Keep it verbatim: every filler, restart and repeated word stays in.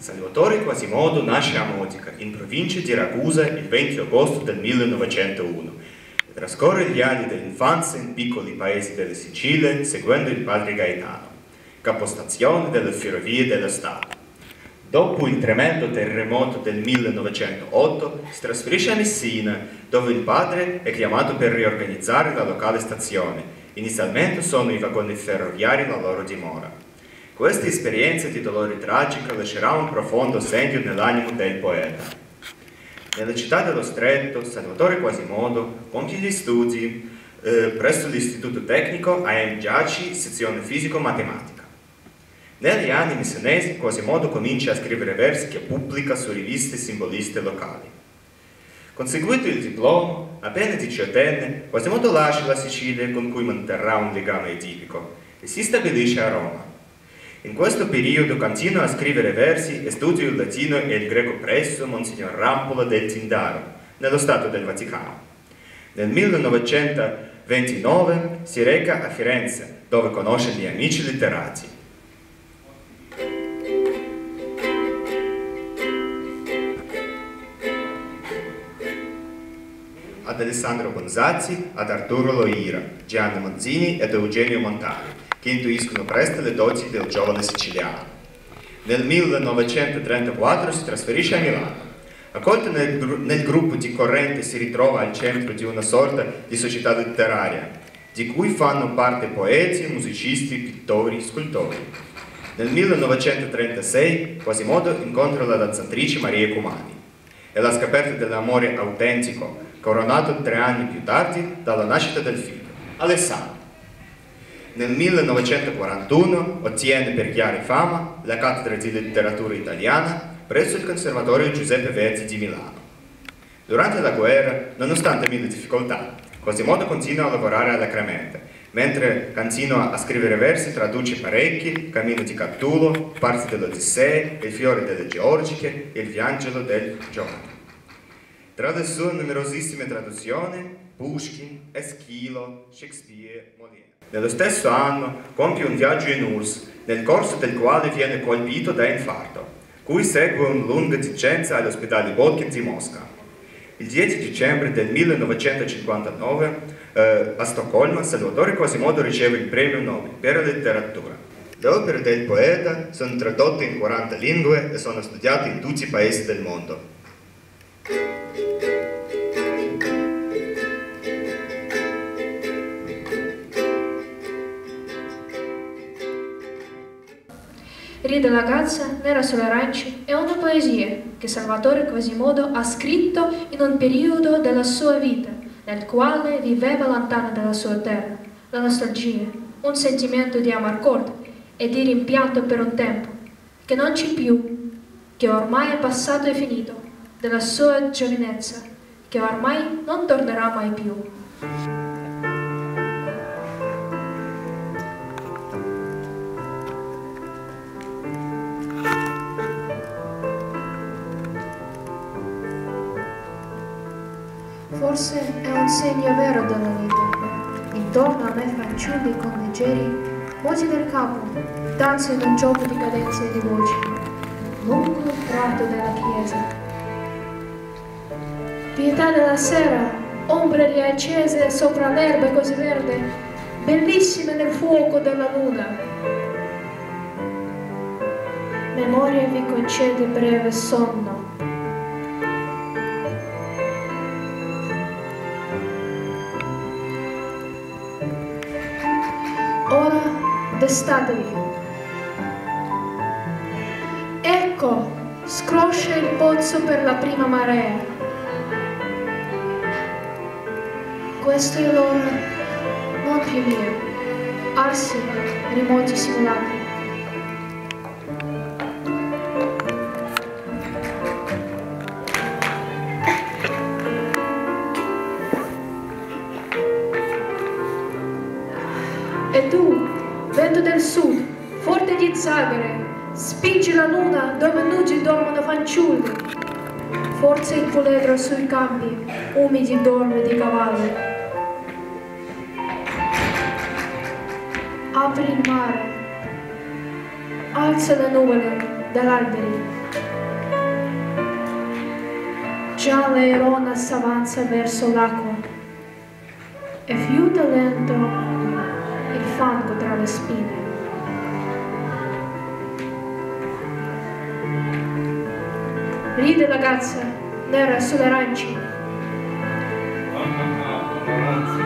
Salvatore Quasimodo nasce a Modica, in provincia di Ragusa, il venti agosto del millenovecentouno e trascorre gli anni dell'infanzia in piccoli paesi della Sicilia seguendo il padre Gaetano, capostazione delle Ferrovie dello Stato. Dopo il tremendo terremoto del millenovecentootto si trasferisce a Messina, dove il padre è chiamato per riorganizzare la locale stazione. Inizialmente sono i vagoni ferroviari la loro dimora. Questa esperienza di dolore tragico lascerà un profondo segno nell'animo del poeta. Nella città dello Stretto, Salvatore Quasimodo compie gli studi eh, presso l'Istituto Tecnico A M Giaci, sezione fisico-matematica. Negli anni messinesi, Quasimodo comincia a scrivere versi che pubblica su riviste simboliste locali. Conseguito il diploma, appena diciottenne, Quasimodo lascia la Sicilia con cui manterrà un legame edipico e si stabilisce a Roma. In questo periodo continua a scrivere versi e studia il latino e il greco presso Monsignor Rampola del Tindaro, nello Stato del Vaticano. Nel millenovecentoventinove si reca a Firenze, dove conosce gli amici letterati. Ad Alessandro Bonzazzi, ad Arturo Loira, Gianni Manzini ed Eugenio Montani, che intuiscono presto le doti del giovane siciliano. Nel millenovecentotrentaquattro si trasferisce a Milano. Accolto nel, gru nel gruppo di corrente si ritrova al centro di una sorta di società letteraria, di cui fanno parte poeti, musicisti, pittori, scultori. Nel millenovecentotrentasei Quasimodo incontra la danzatrice Maria Cumani. È la scoperta dell'amore autentico, coronato tre anni più tardi dalla nascita del figlio, Alessandro. Nel millenovecentoquarantuno ottiene per chiara fama la cattedra di letteratura italiana presso il Conservatorio Giuseppe Verdi di Milano. Durante la guerra, nonostante mille difficoltà, Quasimodo continua a lavorare alacremente, mentre continua a scrivere versi, traduce parecchi, Cammino di Catullo, parti dell'Odissea, Il fiore delle Georgiche e Il Viangelo del Giovane. Tra le sue numerosissime traduzioni, Pushkin, Eschilo, Shakespeare, Molière. Nello stesso anno compie un viaggio in U R S S, nel corso del quale viene colpito da infarto, cui segue una lunga degenza all'ospedale Bolkin di Mosca. Il dieci dicembre del millenovecentocinquantanove eh, a Stoccolma Salvatore Quasimodo riceve il premio Nobel per la letteratura. Le opere del poeta sono tradotte in quaranta lingue e sono studiate in tutti i paesi del mondo. Ride la gazza, nera sulle arance è una poesia che Salvatore Quasimodo ha scritto in un periodo della sua vita nel quale viveva lontano dalla sua terra, la nostalgia, un sentimento di amarcord e di rimpianto per un tempo che non c'è più, che ormai è passato e finito, della sua giovinezza, che ormai non tornerà mai più. Forse è un segno vero della vita. Intorno a me fanciulli con leggeri moti del capo danzano in un gioco di cadenze e di voci, lungo il tratto della chiesa. Pietà della sera, ombre riaccese sopra l'erba così verde, bellissime nel fuoco della luna. Memoria vi concede breve sonno. Ora destatevi. Ecco, scroscia il pozzo per la prima marea. Questo è l'ora, non più mio, arsi, remoti simulacri. E tu, vento del sud, forte di zagare, spingi la luna dove nugi dormono fanciulli. Forza il puledro sui campi, umidi dorme di cavalli. Apri il mare, alza le nuvole, dall'alberi. Già l'airona s'avanza verso l'acqua e fiuta lento il fango tra le spine. Ride la gazza nera sulle arance.